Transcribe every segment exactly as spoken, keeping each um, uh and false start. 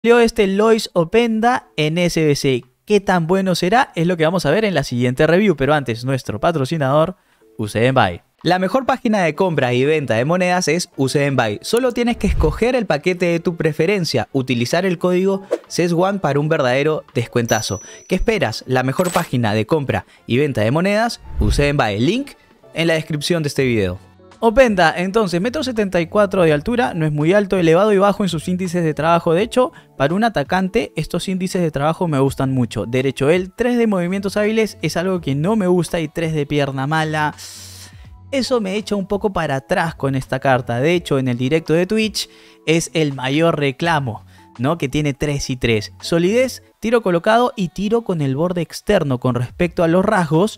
Salió este Lois Openda en S B C. ¿Qué tan bueno será? Es lo que vamos a ver en la siguiente review, pero antes, nuestro patrocinador, U C M Buy. La mejor página de compra y venta de monedas es U C M Buy. Solo tienes que escoger el paquete de tu preferencia, utilizar el código C E S uno para un verdadero descuentazo. ¿Qué esperas? La mejor página de compra y venta de monedas, U C M Buy. Link en la descripción de este video. Openda, entonces, metro setenta y cuatro de altura, no es muy alto, elevado y bajo en sus índices de trabajo. De hecho, para un atacante, estos índices de trabajo me gustan mucho. Derecho él, tres de movimientos hábiles es algo que no me gusta y tres de pierna mala. Eso me echa un poco para atrás con esta carta. De hecho, en el directo de Twitch es el mayor reclamo, ¿no? Que tiene tres y tres. Solidez, tiro colocado y tiro con el borde externo. Con respecto a los rasgos,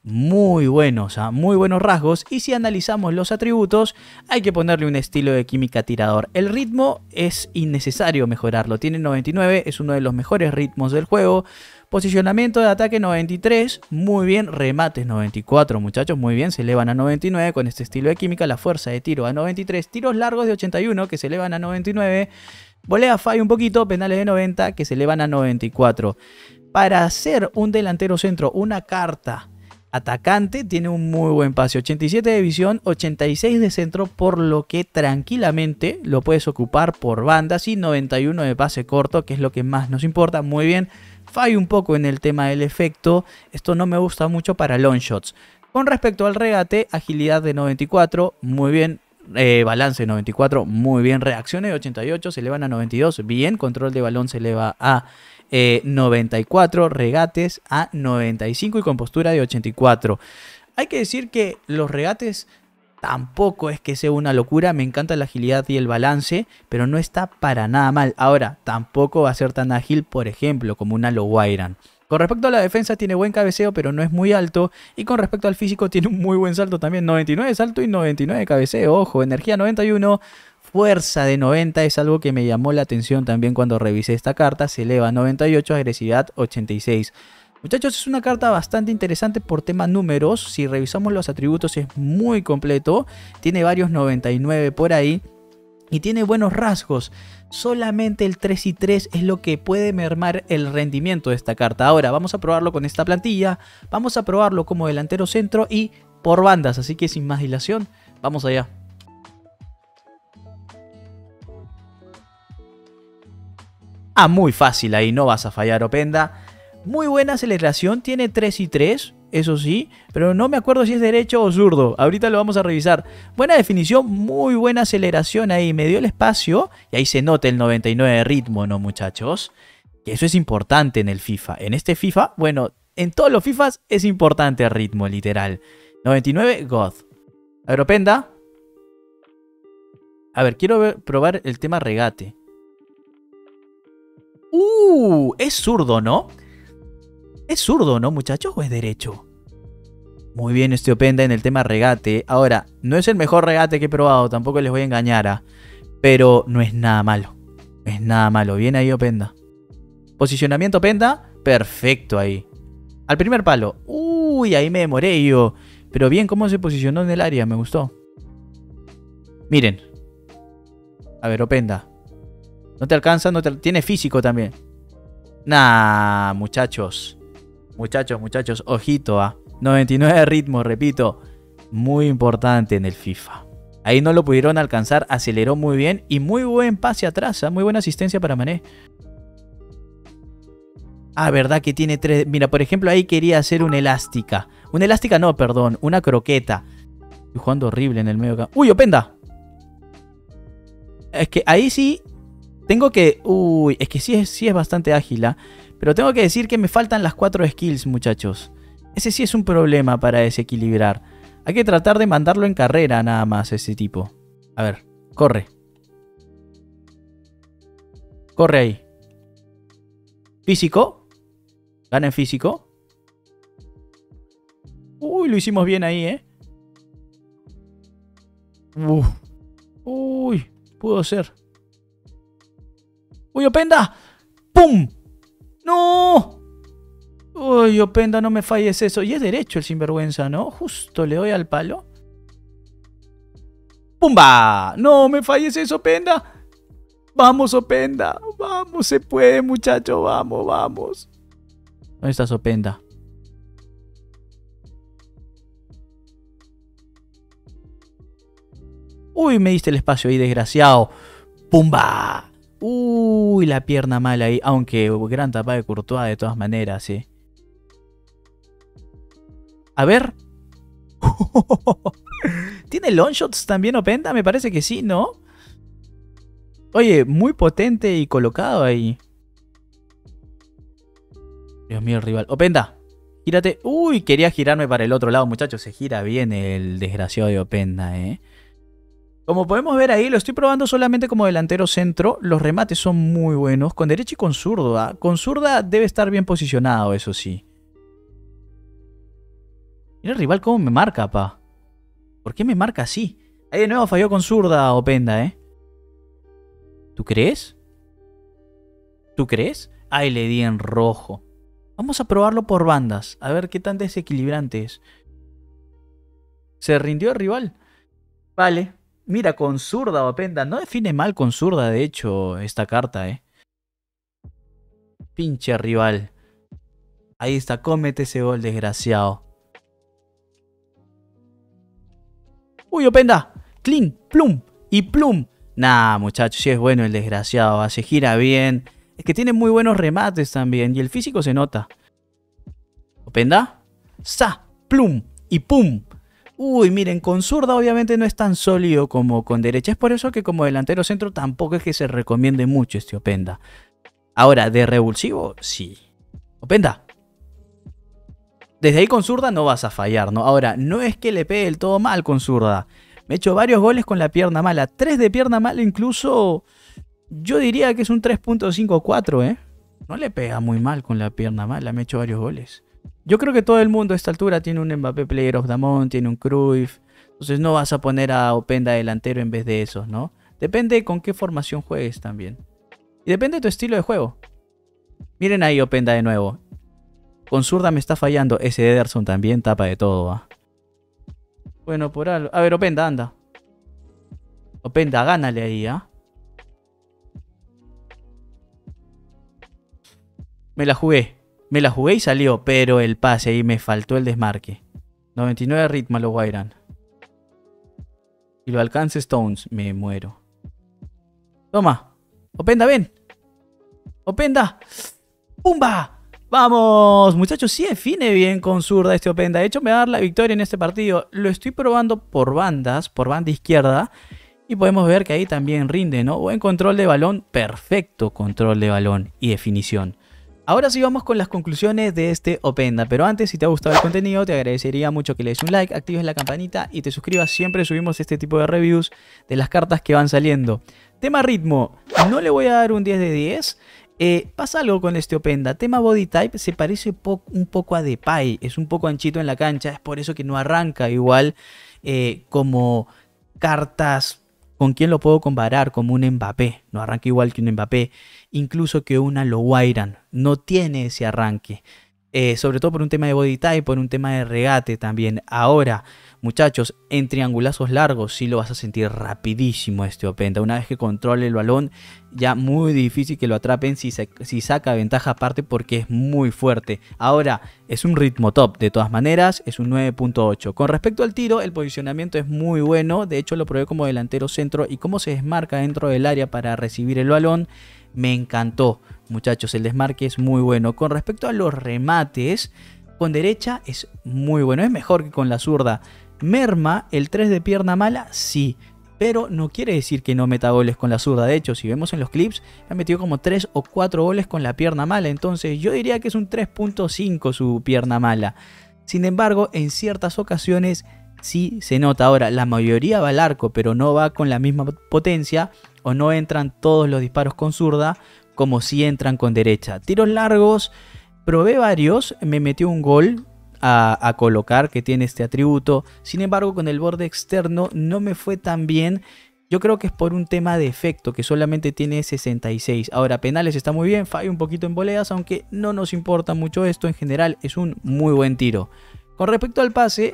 muy buenos, ¿eh? Muy buenos rasgos. Y si analizamos los atributos, hay que ponerle un estilo de química tirador. El ritmo es innecesario mejorarlo. Tiene noventa y nueve, es uno de los mejores ritmos del juego. Posicionamiento de ataque noventa y tres, muy bien. Remates noventa y cuatro, muchachos, muy bien. Se elevan a noventa y nueve con este estilo de química. La fuerza de tiro a noventa y tres. Tiros largos de ochenta y uno que se elevan a noventa y nueve. Volea falla un poquito, penales de noventa que se elevan a noventa y cuatro. Para ser un delantero centro, una carta atacante, tiene un muy buen pase. ochenta y siete de visión, ochenta y seis de centro, por lo que tranquilamente lo puedes ocupar por bandas. Y noventa y uno de pase corto, que es lo que más nos importa. Muy bien. Fallo un poco en el tema del efecto. Esto no me gusta mucho para long shots. Con respecto al regate, agilidad de noventa y cuatro, muy bien. Eh, balance noventa y cuatro, muy bien. Reacciones de ochenta y ocho, se elevan a noventa y dos, bien. Control de balón se eleva a eh, noventa y cuatro. Regates a noventa y cinco y compostura de ochenta y cuatro. Hay que decir que los regates tampoco es que sea una locura. Me encanta la agilidad y el balance, pero no está para nada mal. Ahora, tampoco va a ser tan ágil, por ejemplo, como una Lowairan. Con respecto a la defensa, tiene buen cabeceo, pero no es muy alto. Y con respecto al físico, tiene un muy buen salto también. noventa y nueve de salto y noventa y nueve de cabeceo. Ojo, energía noventa y uno. Fuerza de noventa es algo que me llamó la atención también cuando revisé esta carta. Se eleva a noventa y ocho, agresividad ochenta y seis. Muchachos, es una carta bastante interesante por tema números. Si revisamos los atributos es muy completo. Tiene varios noventa y nueve por ahí. Y tiene buenos rasgos. Solamente el tres y tres es lo que puede mermar el rendimiento de esta carta. Ahora vamos a probarlo con esta plantilla. Vamos a probarlo como delantero centro y por bandas. Así que sin más dilación, vamos allá. Ah, muy fácil ahí, no vas a fallar, Openda. Muy buena aceleración, tiene tres y tres, eso sí, pero no me acuerdo si es derecho o zurdo. Ahorita lo vamos a revisar. Buena definición, muy buena aceleración ahí, me dio el espacio y ahí se nota el noventa y nueve de ritmo, ¿no, muchachos? Que eso es importante en el FIFA. En este FIFA, bueno, en todos los FIFAs es importante el ritmo, literal. noventa y nueve, God. A ver, Openda. A ver, quiero ver, probar el tema regate. Uh, es zurdo, ¿no? ¿Es zurdo, no, muchachos? ¿O es derecho? Muy bien este Openda en el tema regate. Ahora, no es el mejor regate que he probado. Tampoco les voy a engañar. ¿eh? Pero no es nada malo. No es nada malo. Bien ahí, Openda. Posicionamiento, Openda. Perfecto ahí. Al primer palo. Uy, ahí me demoré yo. Pero bien cómo se posicionó en el área. Me gustó. Miren. A ver, Openda. No te alcanza. No te... Tiene físico también. Nah, muchachos. Muchachos, muchachos, ojito a noventa y nueve de ritmo, repito, muy importante en el FIFA. Ahí no lo pudieron alcanzar, aceleró muy bien y muy buen pase atrás, ¿eh? Muy buena asistencia para Mané. Ah, verdad que tiene tres. Mira, por ejemplo, ahí quería hacer una elástica. Una elástica no, perdón, una croqueta. Estoy jugando horrible en el medio campo. ¡Uy, Openda! Es que ahí sí tengo que... Uy, es que sí es, sí es bastante ágil, ¿eh? Pero tengo que decir que me faltan las cuatro skills, muchachos. Ese sí es un problema para desequilibrar. Hay que tratar de mandarlo en carrera nada más, ese tipo. A ver, corre. Corre ahí. Físico. Gana en físico. Uy, lo hicimos bien ahí, ¿eh? Uf. Uy, pudo ser. Uy, Openda. ¡Pum! ¡No! Uy, Openda, no me falles eso. Y es derecho el sinvergüenza, ¿no? Justo le doy al palo. ¡Pumba! No me falles eso, Openda. Vamos, Openda. Vamos, se puede, muchacho. Vamos, vamos. ¿Dónde está Openda? Uy, me diste el espacio ahí, desgraciado. ¡Pumba! Uy, la pierna mala ahí. Aunque gran tapa de Courtois de todas maneras, ¿eh? A ver. ¿Tiene long shots también Openda? Me parece que sí, ¿no? Oye, muy potente y colocado ahí. Dios mío, el rival. Openda, gírate. Uy, quería girarme para el otro lado, muchachos. Se gira bien el desgraciado de Openda, ¿eh? Como podemos ver ahí, lo estoy probando solamente como delantero centro. Los remates son muy buenos. Con derecha y con zurda. Con zurda debe estar bien posicionado, eso sí. Mira el rival cómo me marca, pa. ¿Por qué me marca así? Ahí de nuevo falló con zurda Openda, ¿eh? ¿Tú crees? ¿Tú crees? Ay, le di en rojo. Vamos a probarlo por bandas. A ver qué tan desequilibrante es. ¿Se rindió el rival? Vale. Mira, con zurda Openda. No define mal con zurda, de hecho, esta carta, ¿eh? Pinche rival. Ahí está, cómete ese gol, desgraciado. Uy, Openda. Clean, plum y plum. Nah, muchachos, sí es bueno el desgraciado. Se gira bien. Es que tiene muy buenos remates también. Y el físico se nota. Openda. Sa, plum y pum. Uy, miren, con zurda obviamente no es tan sólido como con derecha. Es por eso que como delantero centro tampoco es que se recomiende mucho este Openda. Ahora, de revulsivo, sí. Openda. Desde ahí con zurda no vas a fallar, ¿no? Ahora, no es que le pegue del todo mal con zurda. Me he hecho varios goles con la pierna mala. Tres de pierna mala incluso. Yo diría que es un tres punto cincuenta y cuatro, ¿eh? No le pega muy mal con la pierna mala. Me he hecho varios goles. Yo creo que todo el mundo a esta altura tiene un Mbappé Player of the Month, tiene un Cruyff. Entonces no vas a poner a Openda delantero en vez de esos, ¿no? Depende con qué formación juegues también. Y depende de tu estilo de juego. Miren ahí Openda de nuevo. Con zurda me está fallando. Ese Ederson también tapa de todo, ¿ah? Bueno, por algo. A ver, Openda, anda. Openda, gánale ahí, ¿ah? Me la jugué. Me la jugué y salió, pero el pase ahí me faltó el desmarque. noventa y nueve ritmo lo Guairán. Y lo alcance Stones. Me muero. Toma. Openda, ven. Openda. ¡Pumba! ¡Vamos! Muchachos, sí define bien con zurda este Openda. De hecho, me va a dar la victoria en este partido. Lo estoy probando por bandas, por banda izquierda. Y podemos ver que ahí también rinde, ¿no? Buen control de balón. Perfecto control de balón y definición. Ahora sí vamos con las conclusiones de este Openda, pero antes, si te ha gustado el contenido, te agradecería mucho que le des un like, actives la campanita y te suscribas. Siempre subimos este tipo de reviews de las cartas que van saliendo. Tema ritmo, no le voy a dar un diez de diez. Eh, pasa algo con este Openda. Tema body type, se parece po un poco a Depay, es un poco anchito en la cancha, es por eso que no arranca igual eh, como cartas. ¿Con quién lo puedo comparar? Como un Mbappé. No arranca igual que un Mbappé. Incluso que una Lo Guairán. No tiene ese arranque. Eh, sobre todo por un tema de body type, por un tema de regate también. Ahora, muchachos, en triangulazos largos sí lo vas a sentir rapidísimo este Openda. Una vez que controle el balón, ya muy difícil que lo atrapen si, se, si saca ventaja aparte porque es muy fuerte. Ahora, es un ritmo top de todas maneras, es un nueve punto ocho. Con respecto al tiro, el posicionamiento es muy bueno. De hecho, lo probé como delantero centro y cómo se desmarca dentro del área para recibir el balón. Me encantó, muchachos, el desmarque es muy bueno. Con respecto a los remates, con derecha es muy bueno, es mejor que con la zurda. Merma el tres de pierna mala, sí, pero no quiere decir que no meta goles con la zurda. De hecho, si vemos en los clips, ha metido como tres o cuatro goles con la pierna mala. Entonces yo diría que es un tres punto cinco su pierna mala. Sin embargo, en ciertas ocasiones sí se nota. Ahora, la mayoría va al arco, pero no va con la misma potencia o no entran todos los disparos con zurda como si entran con derecha. Tiros largos, probé varios, me metió un gol a, a colocar que tiene este atributo. Sin embargo, con el borde externo no me fue tan bien. Yo creo que es por un tema de efecto, que solamente tiene sesenta y seis. Ahora, penales está muy bien, falla un poquito en voleas, aunque no nos importa mucho esto. En general es un muy buen tiro. Con respecto al pase,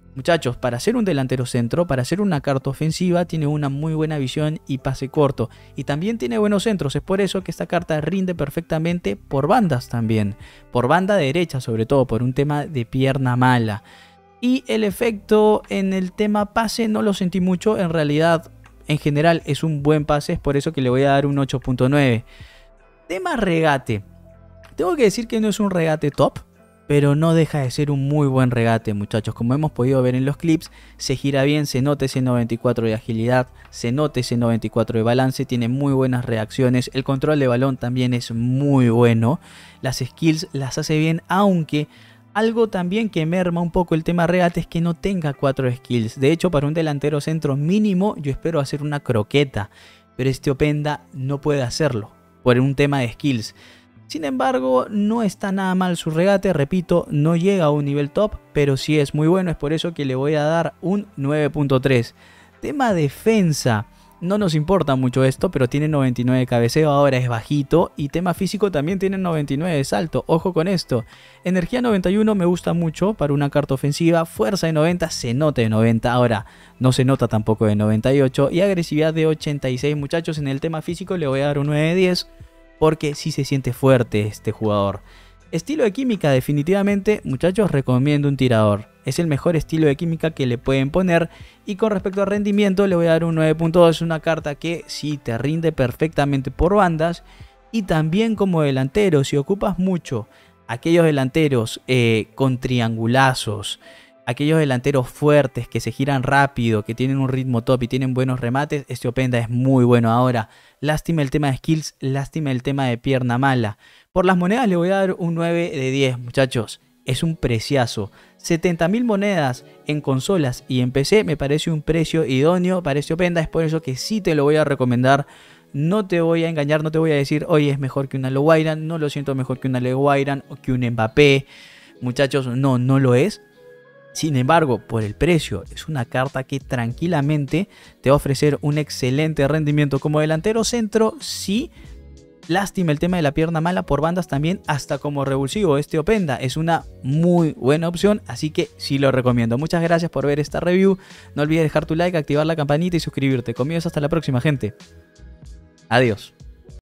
Muchachos, para ser un delantero centro, para ser una carta ofensiva, tiene una muy buena visión y pase corto. Y también tiene buenos centros, es por eso que esta carta rinde perfectamente por bandas también. Por banda derecha sobre todo, por un tema de pierna mala. Y el efecto en el tema pase no lo sentí mucho, en realidad en general es un buen pase, es por eso que le voy a dar un ocho punto nueve. Tema regate. Tengo que decir que no es un regate top, pero no deja de ser un muy buen regate, muchachos. Como hemos podido ver en los clips, se gira bien, se nota ese noventa y cuatro de agilidad, se nota ese noventa y cuatro de balance, tiene muy buenas reacciones, el control de balón también es muy bueno, las skills las hace bien, aunque algo también que merma un poco el tema regate es que no tenga cuatro skills. De hecho, para un delantero centro mínimo yo espero hacer una croqueta, pero este Openda no puede hacerlo por un tema de skills. Sin embargo, no está nada mal su regate, repito, no llega a un nivel top, pero sí es muy bueno, es por eso que le voy a dar un nueve punto tres. Tema defensa, no nos importa mucho esto, pero tiene noventa y nueve de cabeceo, ahora es bajito, y tema físico también tiene noventa y nueve de salto, ojo con esto. Energía noventa y uno me gusta mucho para una carta ofensiva, fuerza de noventa, se nota de noventa, ahora no se nota tampoco de noventa y ocho, y agresividad de ochenta y seis, muchachos. En el tema físico le voy a dar un nueve de diez. Porque sí se siente fuerte este jugador. Estilo de química, definitivamente, muchachos, recomiendo un tirador. Es el mejor estilo de química que le pueden poner. Y con respecto a rendimiento, le voy a dar un nueve punto dos. Una carta que sí te rinde perfectamente por bandas. Y también como delantero, si ocupas mucho aquellos delanteros eh, con triangulazos, aquellos delanteros fuertes que se giran rápido, que tienen un ritmo top y tienen buenos remates, este Openda es muy bueno. Ahora, lástima el tema de skills, lástima el tema de pierna mala. Por las monedas le voy a dar un nueve de diez, muchachos. Es un preciazo. setenta mil monedas en consolas y en P C me parece un precio idóneo para este Openda. Es por eso que sí te lo voy a recomendar. No te voy a engañar, no te voy a decir, oye, es mejor que una Loguairan. No lo siento mejor que una Loguairan o que un Mbappé. Muchachos, no, no lo es. Sin embargo, por el precio, es una carta que tranquilamente te va a ofrecer un excelente rendimiento como delantero centro. Sí, lástima el tema de la pierna mala, por bandas también, hasta como revulsivo. Este Openda es una muy buena opción, así que sí lo recomiendo. Muchas gracias por ver esta review. No olvides dejar tu like, activar la campanita y suscribirte. Conmigo hasta la próxima, gente. Adiós.